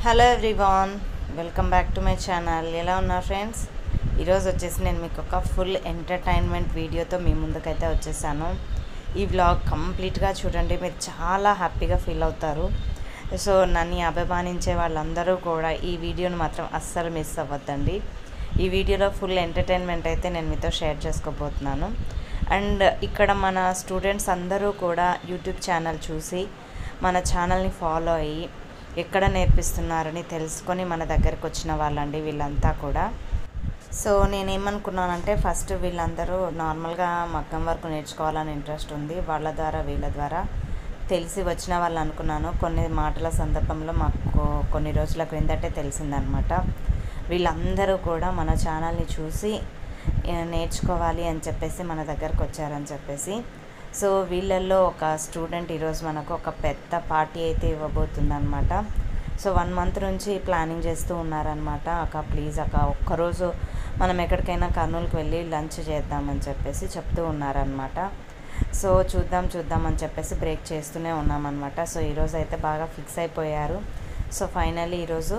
Hello everyone, welcome back to my channel. ఎలా ఉన్నారు friends? ఈరోజు వచ్చేసి నేను మీకు ఒక ఫుల్ ఎంటర్టైన్మెంట్ వీడియోతో మీ ముందుకైతే వచ్చేసాను. ఈ వ్లాగ్ కంప్లీట్గా చూడండి, మీరు చాలా హ్యాపీగా ఫీల్ అవుతారు. సో నన్ను అభిమానించే వాళ్ళందరూ కూడా ఈ వీడియోని మాత్రం అస్సలు మిస్ అవ్వద్దండి. ఈ వీడియోలో ఫుల్ ఎంటర్టైన్మెంట్ అయితే నేను మీతో షేర్ చేసుకోబోతున్నాను. అండ్ ఇక్కడ మన స్టూడెంట్స్ అందరూ కూడా యూట్యూబ్ ఛానల్ చూసి మన ఛానల్ని ఫాలో అయ్యి ఎక్కడ నేర్పిస్తున్నారని తెలుసుకొని మన దగ్గరకు వచ్చిన వాళ్ళండి వీళ్ళంతా కూడా. సో నేనేమనుకున్నానంటే ఫస్ట్ వీళ్ళందరూ నార్మల్గా మగ్గం వర్క్ నేర్చుకోవాలని ఇంట్రెస్ట్ ఉంది, వాళ్ళ ద్వారా వీళ్ళ ద్వారా తెలిసి వచ్చిన వాళ్ళు అనుకున్నాను. కొన్ని మాటల సందర్భంలో మాకు కొన్ని రోజుల క్రిందటే తెలిసిందనమాట. వీళ్ళందరూ కూడా మన ఛానల్ని చూసి నేర్చుకోవాలి అని చెప్పేసి మన దగ్గరకు వచ్చారని చెప్పేసి. సో వీళ్ళల్లో ఒక స్టూడెంట్ ఈరోజు మనకు ఒక పెద్ద పార్టీ అయితే ఇవ్వబోతుందన్నమాట. సో 1 మంత్ నుంచి ప్లానింగ్ చేస్తూ ఉన్నారనమాట. ప్లీజ్ ఒక్కరోజు మనం ఎక్కడికైనా కర్నూలుకి వెళ్ళి లంచ్ చేద్దామని చెప్పేసి చెప్తూ ఉన్నారనమాట. సో చూద్దాం అని చెప్పేసి బ్రేక్ చేస్తూనే ఉన్నామన్నమాట. సో ఈరోజు అయితే బాగా ఫిక్స్ అయిపోయారు. సో ఫైనల్లీ ఈరోజు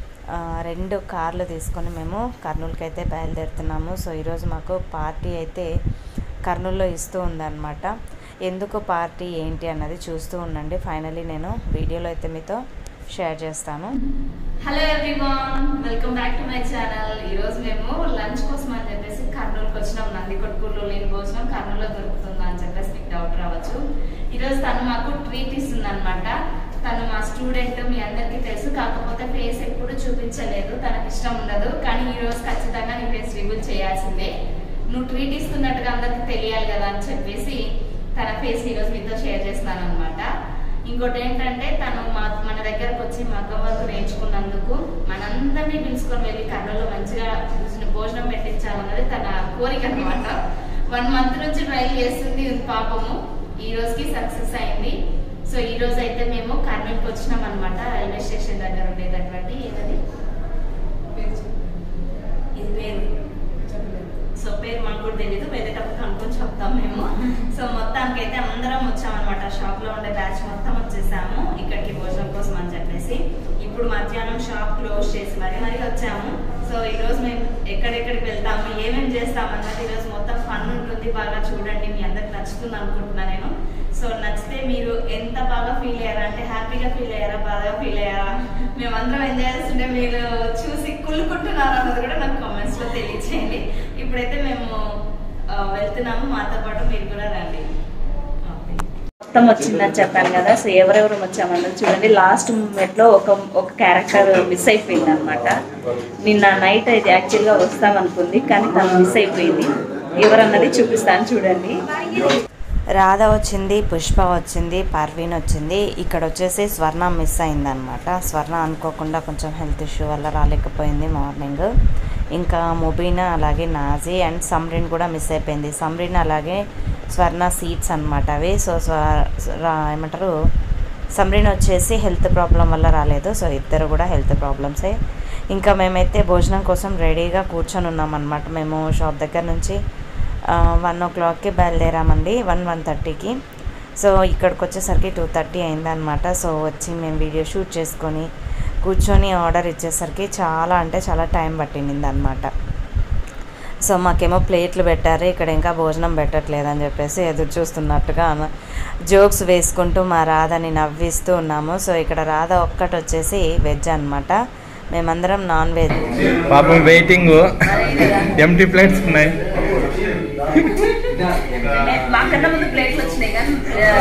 2 కార్లు తీసుకొని మేము కర్నూలుకి అయితే బయలుదేరుతున్నాము. సో ఈరోజు మాకు పార్టీ అయితే కర్నూలులో ఇస్తూ ఉందన్నమాట. ఎందుకు పార్టీ ఏంటి అన్నది చూస్తూ ఉండండి. ఫైనల్లీ నేను వీడియోలో అయితే మీతో షేర్ చేస్తాను. Hello everyone, welcome back to my channel. ఈరోజు మేము లంచ్ కోసం అని చెప్పేసి కర్నూలుకి వచ్చినాం. నందికొట్కూరులో లేని భోజనం కర్నూలులో దొరుకుతుందా అని చెప్పేసి మీకు డౌట్ రావచ్చు. ఈరోజు తను మాకు ట్రీట్ ఇస్తుంది అనమాట. తను మా స్టూడెంట్, మీ అందరికీ తెలుసు. కాకపోతే ఫేస్ ఎప్పుడు చూపించలేదు, తనకి ఇష్టం ఉండదు. కానీ ఈరోజు ఖచ్చితంగా నీ ఫేస్ రివీల్ చేయాల్సిందే, నువ్వు ట్రీట్ ఇస్తున్నట్టుగా అందరికి తెలియాలి కదా అని చెప్పేసి తన ఫేస్ ఈరోజు మీతో షేర్ చేస్తున్నాను అనమాట. ఇంకోటి ఏంటంటే తను మన దగ్గరకు వచ్చి మగ్గం వర్క్ నేర్చుకున్నందుకు మనందరినీ పిలుచుకొని వెళ్ళి కర్నూలులో మంచిగా భోజనం పెట్టించాలన్నది తన కోరిక అనమాట. 1 మంత్ నుంచి ట్రై చేస్తుంది పాపము. ఈ రోజుకి సక్సెస్ అయింది. సో ఈ రోజు అయితే మేము కర్నూలుకి వచ్చినాం అనమాట. రైల్వే స్టేషన్ దగ్గర ఉండేటటువంటి ఇది పేరు. సో పేరు మాకు కూడా తెలీదు, వెళ్ళేటప్పుడు కనుక్కొని చెప్తాం మేము. సో మొత్తానికి అయితే అందరం వచ్చామన్నమాట. షాప్ లో ఉండే బ్యాచ్ మొత్తం వచ్చేసాము ఇక్కడికి భోజనం కోసం అని చెప్పేసి. ఇప్పుడు మధ్యాహ్నం షాప్ క్లోజ్ చేసి మరీ వచ్చాము. సో ఈ రోజు మేము ఎక్కడెక్కడికి వెళ్తాము, ఏమేమి చేస్తాము అన్నది ఈరోజు మొత్తం ఫన్ ఉంటుంది. బాగా చూడండి, మీ అందరికి నచ్చుతుంది అనుకుంటున్నా నేను. సో నచ్చితే మీరు ఎంత బాగా ఫీల్ అయ్యారా, అంటే హ్యాపీగా ఫీల్ అయ్యారా, బాగా ఫీల్ అయ్యారా, మేమందరం ఎంజాయ్ చేస్తుంటే మీరు చూసి కుళ్ళుకుంటున్నారు అన్నది కూడా నాకు కామెంట్స్ లో తెలియచేయండి. ఇప్పుడైతే మేము వెళ్తున్నాము, మాతో పాటు మీరు కూడా రండి. మొత్తం వచ్చిందని చెప్పాను కదా. సో ఎవరెవరు వచ్చామన్నది చూడండి. లాస్ట్ మూమెంట్ లో ఒక క్యారెక్టర్ మిస్ అయిపోయింది అనమాట. నిన్న నైట్ అయితే యాక్చువల్గా వస్తామనుకుంది, కానీ తను మిస్ అయిపోయింది. ఎవరన్నది చూపిస్తాను చూడండి. రాధ వచ్చింది, పుష్ప వచ్చింది, పర్వీన్ వచ్చింది. ఇక్కడ వచ్చేసి స్వర్ణ మిస్ అయిందనమాట. స్వర్ణ అనుకోకుండా కొంచెం హెల్త్ ఇష్యూ వల్ల రాలేకపోయింది మార్నింగ్. ఇంకా ముబీనా, అలాగే నాజీ అండ్ సమ్రిన్ కూడా మిస్ అయిపోయింది. సమ్రిన్ అలాగే స్వర్ణ సీట్స్ అనమాట అవి. సో ఏమంటారు, సమ్రిన్ వచ్చేసి హెల్త్ ప్రాబ్లం వల్ల రాలేదు. సో ఇద్దరు కూడా హెల్త్ ప్రాబ్లమ్సే. ఇంకా మేమైతే భోజనం కోసం రెడీగా కూర్చొని ఉన్నామన్నమాట. మేము షాప్ దగ్గర నుంచి 1 o'clockకి బయలుదేరామండి, 1:30కి. సో ఇక్కడికి వచ్చేసరికి 2:30 అయిందనమాట. సో వచ్చి మేము వీడియో షూట్ చేసుకొని కూర్చొని ఆర్డర్ ఇచ్చేసరికి చాలా అంటే చాలా టైం పట్టింది అనమాట. సో మాకేమో ప్లేట్లు పెట్టారు, ఇక్కడ ఇంకా భోజనం పెట్టట్లేదని చెప్పేసి ఎదురు చూస్తున్నట్టుగా జోక్స్ వేసుకుంటూ మా రాధని నవ్విస్తూ ఉన్నాము. సో ఇక్కడ రాధ ఒక్కటి వచ్చేసి వెజ్ అనమాట, మేమందరం నాన్ వెజ్. పాపం వెయిటింగ్, ఎంటీ ప్లేట్స్ ఉన్నాయి. మాకన్నా ముందు ప్లేట్లు వచ్చినాయి కానీ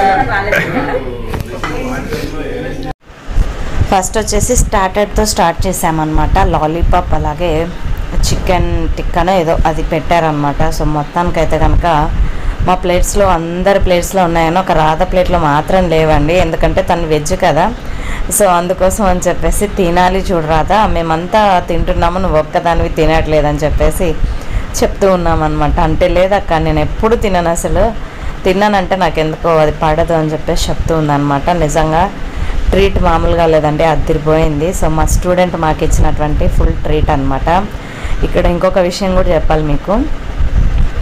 ఫస్ట్ వచ్చేసి స్టార్టర్తో స్టార్ట్ చేసామన్నమాట. లాలీపాప్ అలాగే చికెన్ టిక్కానో ఏదో అది పెట్టారనమాట. సో మొత్తానికైతే కనుక మా ప్లేట్స్లో అందరి ప్లేట్స్లో ఉన్నాయని ఒక రాధ ప్లేట్లో మాత్రం లేవండి, ఎందుకంటే తను వెజ్ కదా. సో అందుకోసం అని చెప్పేసి తినాలి చూడు రాధా, మేమంతా తింటున్నాము, నువ్వు ఒక్కదానివి తినట్లేదని చెప్పేసి చెప్తూ ఉన్నామన్నమాట. అంటే లేదక్క, నేను ఎప్పుడు తినను, అసలు తిన్నానంటే నాకు ఎందుకో అది పడదు అని చెప్పేసి చెప్తూ ఉందన్నమాట. నిజంగా ట్రీట్ మామూలుగా లేదండి, అదిరిపోయింది. సో మా స్టూడెంట్ మాకు ఇచ్చినటువంటి ఫుల్ ట్రీట్ అనమాట. ఇక్కడ ఇంకొక విషయం కూడా చెప్పాలి మీకు.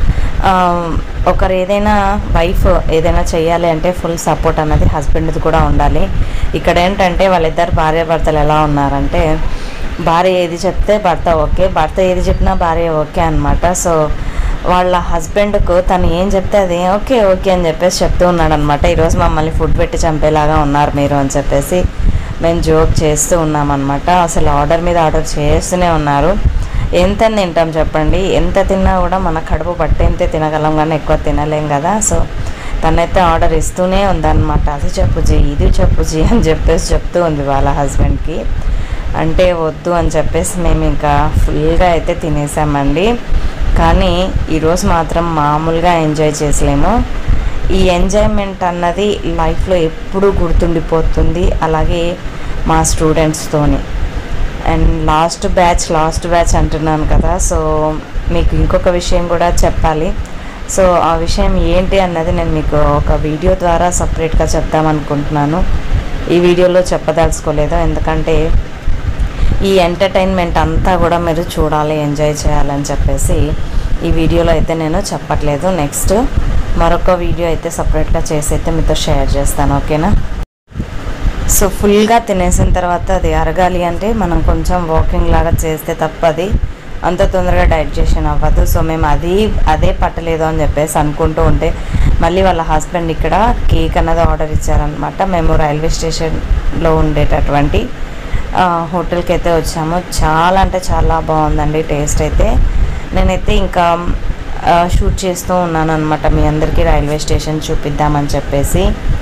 ఒకరు ఏదైనా వైఫ్ ఏదైనా చేయాలి అంటే ఫుల్ సపోర్ట్ అన్నది హస్బెండ్ది కూడా ఉండాలి. ఇక్కడ ఏంటంటే వాళ్ళిద్దరు భార్యాభర్తలు ఎలా ఉన్నారంటే భార్య ఏది చెప్తే భర్త ఓకే, భర్త ఏది చెప్పినా భార్య ఓకే అనమాట. సో వాళ్ళ హస్బెండ్కు తను ఏం చెప్తే అది ఓకే ఓకే అని చెప్పేసి చెప్తూ ఉన్నాడు అనమాట. ఈరోజు మమ్మల్ని ఫుడ్ పెట్టి చంపేలాగా ఉన్నారు మీరు అని చెప్పేసి మేము జోక్ చేస్తూ ఉన్నామన్నమాట. అసలు ఆర్డర్ మీద ఆర్డర్ చేస్తూనే ఉన్నారు. ఎంత తింటాం చెప్పండి, ఎంత తిన్నా కూడా మన కడుపు పట్టేంతే తినగలం కానీ ఎక్కువ తినలేం కదా. సో తనైతే ఆర్డర్ ఇస్తూనే ఉందన్నమాట. అది చెప్పు జీ, ఇది చెప్పు జీ అని చెప్పేసి చెప్తూ ఉంది వాళ్ళ హస్బెండ్కి. అంటే వద్దు అని చెప్పేసి మేము ఇంకా ఫుల్గా అయితే తినేసామండి. కానీ ఈరోజు మాత్రం మామూలుగా ఎంజాయ్ చేసలేము. ఈ ఎంజాయ్మెంట్ అన్నది లైఫ్లో ఎప్పుడూ గుర్తుండిపోతుంది, అలాగే మా స్టూడెంట్స్తోని. అండ్ లాస్ట్ బ్యాచ్ అంటున్నాను కదా. సో మీకు ఇంకొక విషయం కూడా చెప్పాలి. సో ఆ విషయం ఏంటి అన్నది నేను మీకు ఒక వీడియో ద్వారా సపరేట్గా చెప్దామనుకుంటున్నాను. ఈ వీడియోలో చెప్పదలుచుకోలేదు, ఎందుకంటే ఈ ఎంటర్టైన్మెంట్ అంతా కూడా మీరు చూడాలి, ఎంజాయ్ చేయాలని చెప్పేసి ఈ వీడియోలో అయితే నేను చెప్పట్లేదు. నెక్స్ట్ మరొక వీడియో అయితే సపరేట్గా చేసి అయితే మీతో షేర్ చేస్తాను, ఓకేనా. సో ఫుల్గా తినేసిన తర్వాత అది అరగాలి అంటే మనం కొంచెం వాకింగ్ లాగా చేస్తే తప్ప అది అంత తొందరగా డైజెషన్ అవ్వదు. సో మేము అదే పట్టలేదు అని చెప్పేసి అనుకుంటూ ఉంటే మళ్ళీ వాళ్ళ హస్బెండ్ ఇక్కడ కేక్ అన్నది ఆర్డర్ ఇచ్చారనమాట. మేము రైల్వే స్టేషన్లో ఉండేటటువంటి హోటల్కి అయితే వచ్చాము. చాలా అంటే చాలా బాగుందండి టేస్ట్ అయితే. నేనైతే ఇంకా షూట్ చేస్తూ ఉన్నాను అనమాట, మీ అందరికీ రైల్వే స్టేషన్ చూపిద్దామని చెప్పేసి.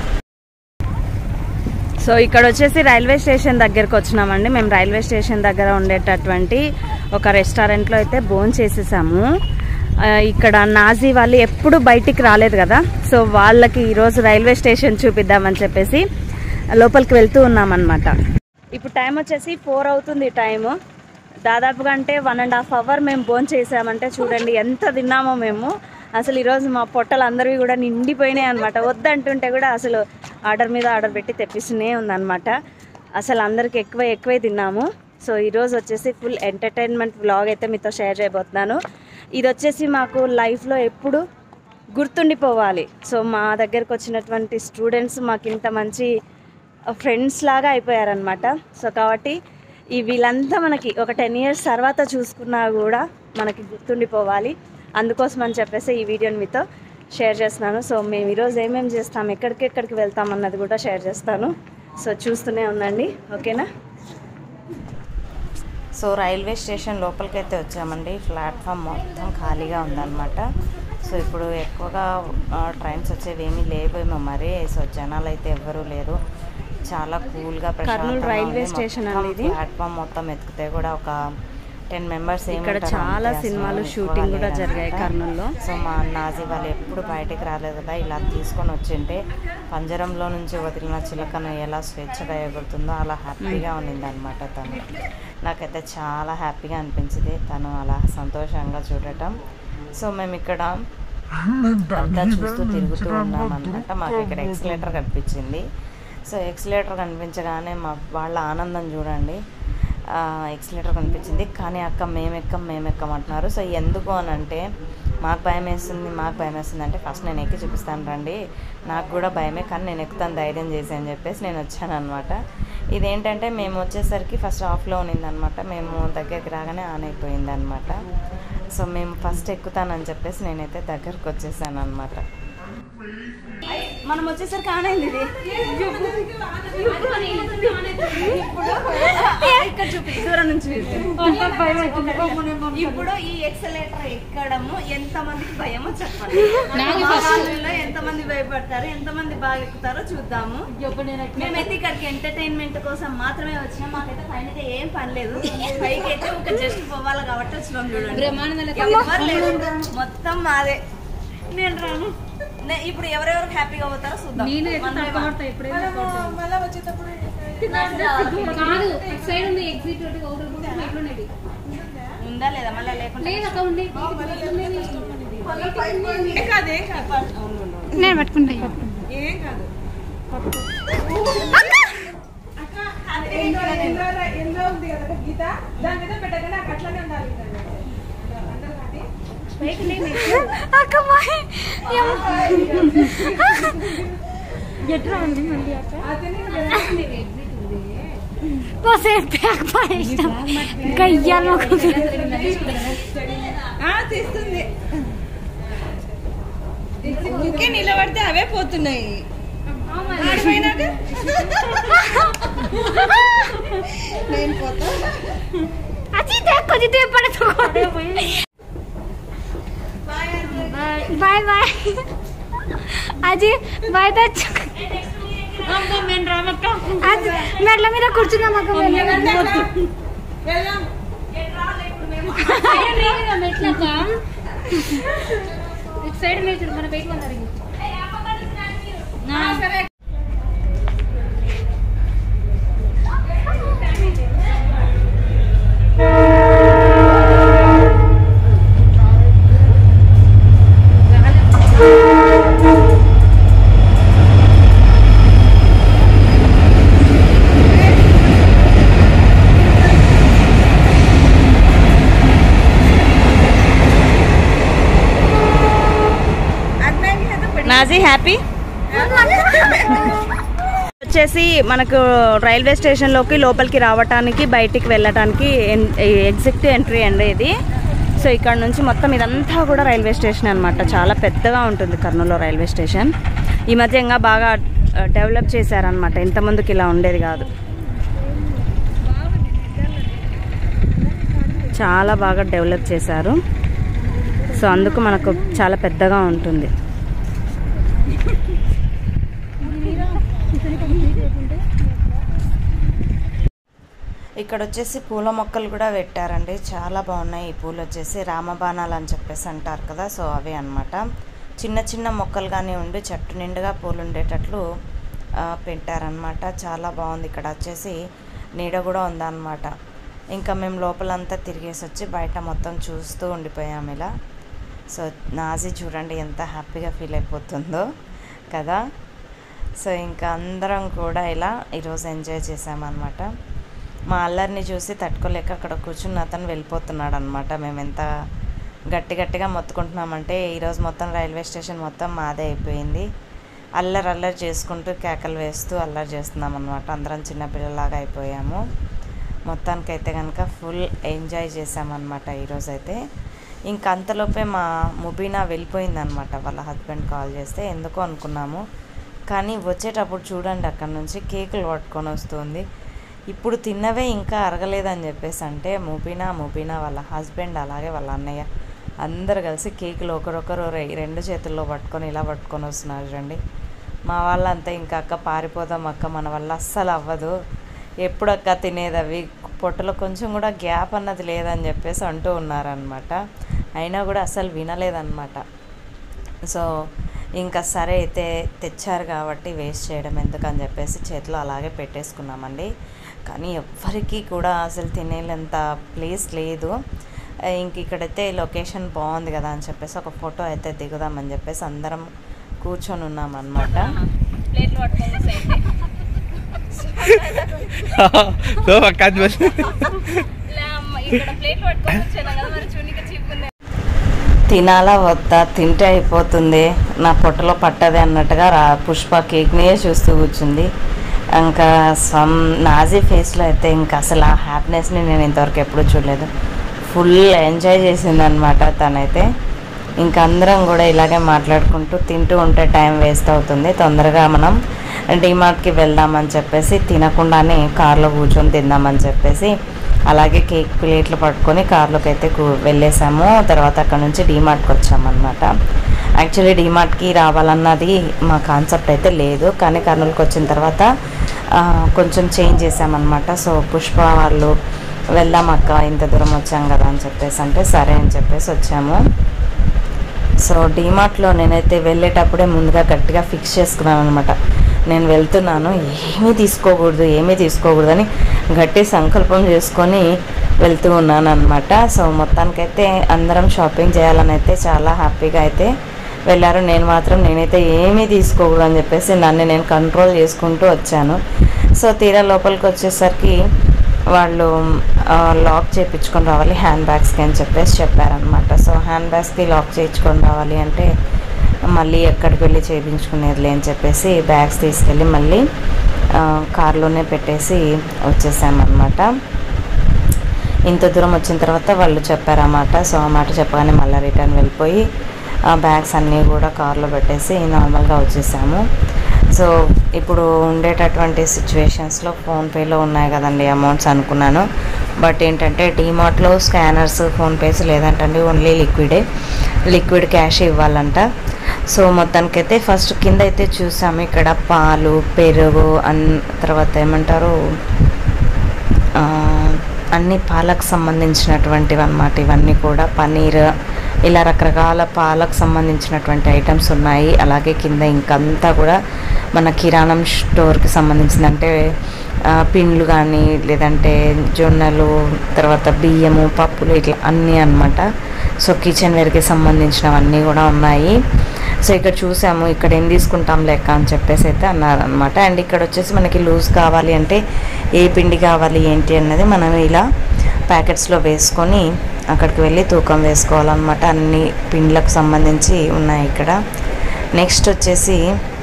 సో ఇక్కడ వచ్చేసి రైల్వే స్టేషన్ దగ్గరకు వచ్చినామండి. మేము రైల్వే స్టేషన్ దగ్గర ఉండేటటువంటి ఒక రెస్టారెంట్లో అయితే భోజనం చేసేసాము. ఇక్కడ నాజీ వాళ్ళు ఎప్పుడు బయటికి రాలేదు కదా, సో వాళ్ళకి ఈరోజు రైల్వే స్టేషన్ చూపిద్దామని చెప్పేసి లోపలికి వెళ్తూ ఉన్నామన్నమాట. ఇప్పుడు టైం వచ్చేసి 4 అవుతుంది. టైము దాదాపుగా అంటే 1.5 hours మేము భోజనం చేసామంటే చూడండి ఎంత తిన్నామో మేము. అసలు ఈరోజు మా పొట్టలు అందరివి కూడా నిండిపోయినాయి అనమాట. వద్దంటుంటే కూడా అసలు ఆర్డర్ మీద ఆర్డర్ పెట్టి తెప్పిస్తూనే ఉందన్నమాట. అసలు అందరికి ఎక్కువే తిన్నాము. సో ఈరోజు వచ్చేసి ఫుల్ ఎంటర్టైన్మెంట్ వ్లాగ్ అయితే మీతో షేర్ చేయబోతున్నాను. ఇది వచ్చేసి మాకు లైఫ్లో ఎప్పుడు గుర్తుండిపోవాలి. సో మా దగ్గరకు వచ్చినటువంటి స్టూడెంట్స్ మాకు ఇంత మంచి ఫ్రెండ్స్ లాగా అయిపోయారనమాట. సో కాబట్టి వీళ్ళంతా మనకి ఒక 10 years తర్వాత చూసుకున్నా కూడా మనకి గుర్తుండిపోవాలి. అందుకోసం అని చెప్పేసి ఈ వీడియోని మీతో షేర్ చేస్తున్నాను. సో మేము ఈరోజు ఏమేమి చేస్తాం, ఎక్కడికి వెళ్తాం అన్నది కూడా షేర్ చేస్తాను. సో చూస్తూనే ఉండండి, ఓకేనా. సో రైల్వే స్టేషన్ లోపలికి అయితే వచ్చామండి. ప్లాట్ఫామ్ మొత్తం ఖాళీగా ఉందన్నమాట. సో ఇప్పుడు ఎక్కువగా ట్రైన్స్ వచ్చేవి ఏమీ లేవేమో మరి. సో జనాలు అయితే ఎవ్వరూ లేరు, చాలా కూల్గా కర్నూలు రైల్వే స్టేషన్ అనేది. ప్లాట్ఫామ్ మొత్తం ఎత్తికితే కూడా ఒక 10 members ఇక్కడ చాలా సినిమాలు షూటింగ్ కూడా జరిగాయి కర్నూలులో. సో మా నాజీ వాళ్ళు ఎప్పుడు బయటికి రాలేదు కదా, ఇలా తీసుకొని వచ్చింటే పంజరంలో నుంచి వదిలిన చిలకను ఎలా స్వేచ్ఛగా ఎగురుతుందో అలా హ్యాపీగా ఉన్నింది అనమాట తను. నాకైతే చాలా హ్యాపీగా అనిపించింది తను అలా సంతోషంగా చూడటం. సో మేము ఇక్కడ అంతా చూస్తూ తిరుగుతూ ఉన్నాం అనమాట. మాకు ఇక్కడ ఎక్స్లేటర్ కనిపించింది. సో ఎక్స్లేటర్ కనిపించగానే వాళ్ళ ఆనందం చూడండి. ఎక్స్లేటర్ కనిపించింది కానీ అక్క మేమెక్కం అంటున్నారు. సో ఎందుకు అని అంటే మాకు భయం వేస్తుంది అంటే ఫస్ట్ నేను ఎక్కి చూపిస్తాను రండి, నాకు కూడా భయమే కానీ నేను ఎక్కుతాను ధైర్యం చేసి అని చెప్పేసి నేను వచ్చాను అనమాట. ఇదేంటంటే మేము వచ్చేసరికి ఫస్ట్ ఆఫ్లో ఉన్నిందనమాట, మేము దగ్గరికి రాగానే ఆన్ అయిపోయింది అనమాట. సో మేము ఫస్ట్ ఎక్కుతానని చెప్పేసి నేనైతే దగ్గరకు వచ్చేసాను అనమాట. మనం వచ్చేసరికి ఆన్ అయింది. ఇది ఇక్కడ చూపి దూరం నుంచి ఇప్పుడు ఈ ఎక్సలేటర్ ఎక్కడము ఎంతమందికి భయమో చెప్పండి. ఎంతమంది భయపడతారు, ఎంతమంది బాగా ఎక్కుతారో చూద్దాము. మేమైతే ఇక్కడికి ఎంటర్టైన్మెంట్ కోసం మాత్రమే వచ్చినాం. మాకైతే పైన అయితే ఏం పని లేదు, పైకి అయితే ఒక జస్ట్ పోవాలి కాబట్టి వచ్చినాం. చూడండి మొత్తం మాదే. నేను రాను. ఇప్పుడు ఎవరెవరు హ్యాపీగా అవుతారో చూద్దాం. ఉందా లేదా మళ్ళీ లేకుండా ఏం కాదు. ఊకే నిలబడితే అవే పోతున్నాయి. నేను పోతా बाय बाय अजी बाय मेट्ల మీద కూర్చున్నాం ఇటు సైడ్ మీద మన వెయిట్ ఉన్నారు. నాజీ హ్యాపీ వచ్చేసి మనకు రైల్వే స్టేషన్లోకి లోపలికి రావటానికి బయటికి వెళ్ళటానికి ఎగ్జిట్ ఎంట్రీ అండి ఇది. సో ఇక్కడ నుంచి మొత్తం ఇదంతా కూడా రైల్వే స్టేషన్ అనమాట. చాలా పెద్దగా ఉంటుంది కర్నూలులో రైల్వే స్టేషన్. ఈ మధ్య ఇంకా బాగా డెవలప్ చేశారనమాట. ఇంతకుముందుకు ఇలా ఉండేది కాదు. చాలా బాగా డెవలప్ చేశారు. సో అందుకు మనకు చాలా పెద్దగా ఉంటుంది. ఇక్కడ వచ్చేసి పూల మొక్కలు కూడా పెట్టారండి. చాలా బాగున్నాయి. ఈ పూలు వచ్చేసి రామబాణాలు అని చెప్పేసి అంటారు కదా, సో అవి అన్నమాట. చిన్న చిన్న మొక్కలుగానే ఉండి చెట్టు నిండుగా పూలు ఉండేటట్లు పెట్టారనమాట. చాలా బాగుంది. ఇక్కడ వచ్చేసి నీడ కూడా ఉందన్నమాట. ఇంకా మేము లోపలంతా తిరిగేసి వచ్చి బయట మొత్తం చూస్తూ ఉండిపోయాము ఇలా. సో నాజీ చూడండి ఎంత హ్యాపీగా ఫీల్ అయిపోతుందో కదా. సో ఇంకా అందరం కూడా ఇలా ఈరోజు ఎంజాయ్ చేసామన్నమాట. మా అల్లరిని చూసి తట్టుకోలేక అక్కడ కూర్చున్న అతను వెళ్ళిపోతున్నాడు అనమాట. మేము ఎంత గట్టిగా మొత్తుకుంటున్నామంటే ఈరోజు మొత్తం రైల్వే స్టేషన్ మొత్తం మాదే అయిపోయింది. అల్లరి చేసుకుంటూ కేకలు వేస్తూ అల్లరి చేస్తున్నాం అనమాట. అందరం చిన్నపిల్లలాగా అయిపోయాము. మొత్తానికైతే కనుక ఫుల్ ఎంజాయ్ చేసామన్నమాట ఈరోజైతే. ఇంకా అంతలోపే మా ముబీనా వెళ్ళిపోయిందనమాట. వాళ్ళ హస్బెండ్ కాల్ చేస్తే ఎందుకో అనుకున్నాము. కానీ వచ్చేటప్పుడు చూడండి అక్కడ నుంచి కేకులు పట్టుకొని వస్తుంది. ఇప్పుడు తిన్నవే ఇంకా అరగలేదని చెప్పేసి అంటే ముబీనా వాళ్ళ హస్బెండ్ అలాగే వాళ్ళ అన్నయ్య అందరు కలిసి కేకులు ఒకరొకరు రెండు చేతుల్లో పట్టుకొని ఇలా పట్టుకొని వస్తున్నారు చూడండి. మా వాళ్ళంతా ఇంకా అక్క పారిపోదాం అక్క, మన వల్ల అస్సలు అవ్వదు, ఎప్పుడక్క తినేది, అవి పొట్టలో కొంచెం కూడా గ్యాప్ అన్నది లేదని చెప్పేసి అంటూ ఉన్నారనమాట. అయినా కూడా అసలు వినలేదన్నమాట. సో ఇంకా సరే అయితే తెచ్చారు కాబట్టి వేస్ట్ చేయడం ఎందుకని చెప్పేసి చేతిలో అలాగే పెట్టేసుకున్నామండి. కానీ ఎవ్వరికీ కూడా అసలు తినేంత ప్లేస్ లేదు. ఇంక ఇక్కడైతే లొకేషన్ బాగుంది కదా అని చెప్పేసి ఒక ఫోటో అయితే దిగుదామని చెప్పేసి అందరం కూర్చొని ఉన్నామన్నమాట. తినాలా వద్దా, తింటే అయిపోతుంది, నా పొట్టలో పట్టదే అన్నట్టుగా పుష్ప కేక్నే చూస్తూ కూర్చుంది. ఇంకా నాజీ ఫేస్లో అయితే ఇంకా అసలు ఆ హ్యాపీనెస్ని నేను ఇంతవరకు ఎప్పుడూ చూడలేదు. ఫుల్ ఎంజాయ్ చేసిందనమాట తనైతే. ఇంకా అందరం కూడా ఇలాగే మాట్లాడుకుంటూ తింటూ ఉంటే టైం వేస్ట్ అవుతుంది, తొందరగా మనం డీమార్ట్కి వెళ్దామని చెప్పేసి తినకుండానే కార్లో కూర్చొని తిందామని చెప్పేసి అలాగే కేక్ ప్లేట్లు పట్టుకొని కార్లోకి అయితే వెళ్ళేసాము. తర్వాత అక్కడ నుంచి డీమార్ట్కి వచ్చామన్నమాట. యాక్చువల్లీ డీమార్ట్కి రావాలన్నది మా కాన్సెప్ట్ అయితే లేదు, కానీ కర్నూలుకి వచ్చిన తర్వాత కొంచెం చేంజ్ చేసామన్నమాట. సో పుష్ప వాళ్ళు వెళ్దాం అక్క, ఇంత దూరం వచ్చాం కదా అని చెప్పేసి అంటే సరే అని చెప్పేసి వచ్చాము. సో డీమార్ట్లో నేనైతే వెళ్ళేటప్పుడే ముందుగా గట్టిగా ఫిక్స్ చేసుకున్నాను అనమాట. నేను వెళ్తున్నాను, ఏమీ తీసుకోకూడదు అని గట్టి సంకల్పం చేసుకొని వెళ్తూ ఉన్నాను అనమాట. సో మొత్తానికైతే అందరం షాపింగ్ చేయాలని అయితే చాలా హ్యాపీగా అయితే వెళ్ళారు. నేనైతే ఏమీ తీసుకోకూడదు అని చెప్పేసి నన్ను నేను కంట్రోల్ చేసుకుంటూ వచ్చాను. సో తీరా లోపలికి వచ్చేసరికి వాళ్ళు లాక్ చేయించుకొని రావాలి హ్యాండ్ బ్యాగ్స్కి అని చెప్పారనమాట. సో హ్యాండ్ బ్యాగ్స్కి లాక్ చేయించుకొని రావాలి అంటే మళ్ళీ ఎక్కడికి వెళ్ళి చేయించుకునేదిలే అని చెప్పేసి బ్యాగ్స్ తీసుకెళ్ళి మళ్ళీ కార్లోనే పెట్టేసి వచ్చేసామన్నమాట. ఇంత దూరం వచ్చిన తర్వాత వాళ్ళు చెప్పారన్నమాట. సో ఆ మాట చెప్పగానే మళ్ళీ రిటర్న్ వెళ్ళిపోయి ఆ బ్యాగ్స్ అన్నీ కూడా కార్లో పెట్టేసి నార్మల్గా వచ్చేసాము. సో ఇప్పుడు ఉండేటటువంటి సిచ్యువేషన్స్లో ఫోన్పేలో ఉన్నాయి కదండి అమౌంట్స్ అనుకున్నాను. బట్ ఏంటంటే డీమార్ట్లో స్కానర్స్ ఫోన్పేస్ లేదంటండి, ఓన్లీ లిక్విడ్ క్యాష్ ఇవ్వాలంట. సో మొత్తానికైతే ఫస్ట్ కింద అయితే చూసాము, ఇక్కడ పాలు, పెరుగు, తర్వాత ఏమంటారు అన్ని పాలకు సంబంధించినటువంటివి అన్నమాట. ఇవన్నీ కూడా పన్నీర్, ఇలా రకరకాల పాలకు సంబంధించినటువంటి ఐటమ్స్ ఉన్నాయి. అలాగే కింద ఇంకంతా కూడా మన కిరాణం స్టోర్కి సంబంధించింది, అంటే పిండ్లు కానీ లేదంటే జొన్నలు, తర్వాత బియ్యము, పప్పులు, ఇట్లా అన్నీ అన్నమాట. సో కిచెన్ వేర్కి సంబంధించినవన్నీ కూడా ఉన్నాయి. సో ఇక్కడ చూసాము, ఇక్కడ ఏం తీసుకుంటాం లెక్క అని చెప్పేసి అయితే అన్నారనమాట. అండ్ ఇక్కడ వచ్చేసి మనకి లూజ్ కావాలి అంటే ఏ పిండి కావాలి ఏంటి అన్నది మనం ఇలా ప్యాకెట్స్లో వేసుకొని అక్కడికి వెళ్ళి తూకం వేసుకోవాలన్నమాట. అన్ని పిండ్లకు సంబంధించి ఉన్నాయి ఇక్కడ. నెక్స్ట్ వచ్చేసి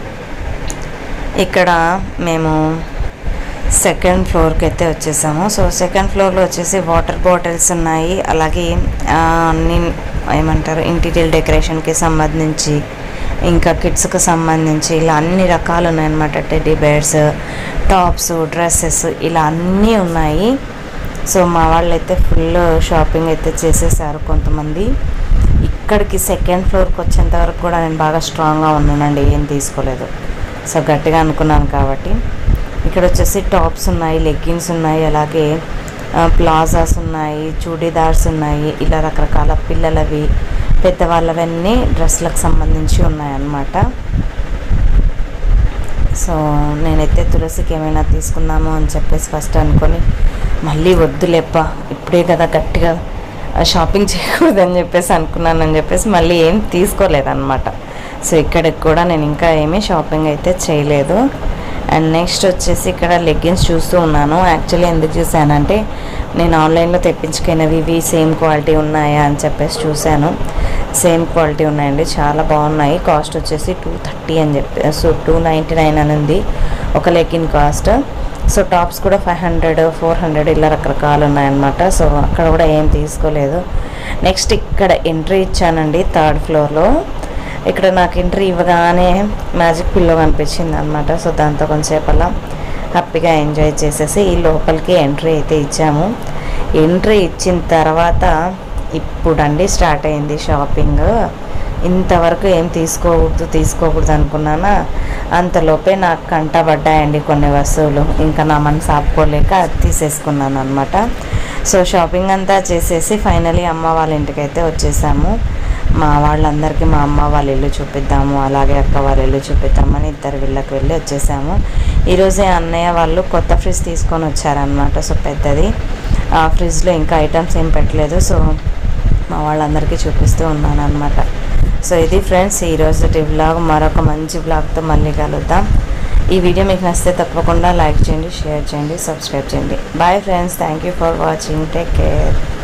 ఇక్కడ మేము సెకండ్ ఫ్లోర్కి అయితే వచ్చేసాము. సో సెకండ్ ఫ్లోర్లో వచ్చేసి వాటర్ బాటిల్స్ ఉన్నాయి. అలాగే అన్ని ఏమంటారు ఇంటీరియర్ డెకరేషన్కి సంబంధించి, ఇంకా కిడ్స్కి సంబంధించి ఇలా అన్ని రకాలు ఉన్నాయన్నమాట. టెడ్డీ బేర్స్, టాప్స్, డ్రెస్సెస్ ఇలా అన్నీ ఉన్నాయి. సో మా వాళ్ళు అయితే ఫుల్ షాపింగ్ అయితే చేసేసారు కొంతమంది. ఇక్కడికి సెకండ్ ఫ్లోర్కి వచ్చేంత వరకు కూడా నేను బాగా స్ట్రాంగ్గా ఉన్నానండి, ఏం తీసుకోలేదు. సో గట్టిగా అనుకున్నాను కాబట్టి. ఇక్కడ వచ్చేసి టాప్స్ ఉన్నాయి, లెగ్గిన్స్ ఉన్నాయి, అలాగే ప్లాజాస్ ఉన్నాయి, చూడీదార్స్ ఉన్నాయి, ఇలా రకరకాల పిల్లలవి, పెద్దవాళ్ళవన్నీ డ్రెస్లకు సంబంధించి ఉన్నాయన్నమాట. సో నేనైతే తులసికి ఏమైనా తీసుకుందాము అని చెప్పేసి ఫస్ట్ అనుకొని మళ్ళీ వద్దులేప్ప, ఇప్పుడే కదా గట్టిగా షాపింగ్ చేయకూడదని చెప్పేసి అనుకున్నానని చెప్పేసి మళ్ళీ ఏం తీసుకోలేదన్నమాట. సో ఇక్కడికి కూడా నేను ఇంకా ఏమీ షాపింగ్ అయితే చేయలేదు. అండ్ నెక్స్ట్ వచ్చేసి ఇక్కడ లెగ్గిన్స్ చూస్తూ ఉన్నాను. యాక్చువల్లీ ఎందుకు చూసానంటే నేను ఆన్లైన్లో తెప్పించుకునేవి ఇవి సేమ్ క్వాలిటీ ఉన్నాయా అని చెప్పేసి చూశాను. సేమ్ క్వాలిటీ ఉన్నాయండి, చాలా బాగున్నాయి. కాస్ట్ వచ్చేసి 230 అని చెప్పి, సో 299 అని ఉంది ఒక లెగ్గిన్ కాస్ట్. సో టాప్స్ కూడా 500, 400 ఇలా రకరకాలు ఉన్నాయన్నమాట. సో అక్కడ కూడా ఏం తీసుకోలేదు. నెక్స్ట్ ఇక్కడ ఎంట్రీ ఇచ్చానండి థర్డ్ ఫ్లోర్లో. ఇక్కడ నాకు ఎంట్రీ ఇవ్వగానే మ్యాజిక్ పిల్లో కనిపించింది అనమాట. సో దాంతో కొంచెంసేపు అలా హ్యాపీగా ఎంజాయ్ చేసేసి ఈ లోపలికి ఎంట్రీ అయితే ఇచ్చాము. ఎంట్రీ ఇచ్చిన తర్వాత ఇప్పుడండి స్టార్ట్ అయింది షాపింగ్. ఇంతవరకు ఏం తీసుకోకూడదు అనుకున్నానా, అంతలోపే నాకు కంటపడ్డాయండి కొన్ని వస్తువులు. ఇంకా నా మనసు ఆపుకోలేక తీసేసుకున్నాను అనమాట. సో షాపింగ్ అంతా చేసేసి ఫైనలీ అమ్మ వాళ్ళ ఇంటికైతే వచ్చేసాము. మా వాళ్ళందరికీ మా అమ్మ వాళ్ళ ఇల్లు చూపిద్దాము, అలాగే అక్క వాళ్ళ ఇల్లు చూపిద్దామని ఇద్దరు వీళ్ళకి వెళ్ళి వచ్చేసాము. ఈరోజే అన్నయ్య వాళ్ళు కొత్త ఫ్రిడ్జ్ తీసుకొని వచ్చారనమాట. సో పెద్దది, ఆ ఫ్రిడ్జ్లో ఇంకా ఐటమ్స్ ఏం పెట్టలేదు. సో మా వాళ్ళందరికీ చూపిస్తూ ఉన్నాను అనమాట. సో ఇది ఫ్రెండ్స్ ఈరోజు వ్లాగ్. మరొక మంచి వ్లాగ్తో మళ్ళీ కలుద్దాం. ఈ వీడియో మీకు నచ్చితే తప్పకుండా లైక్ చేయండి, షేర్ చేయండి, సబ్స్క్రైబ్ చేయండి. Bye friends, thank you for watching, take care.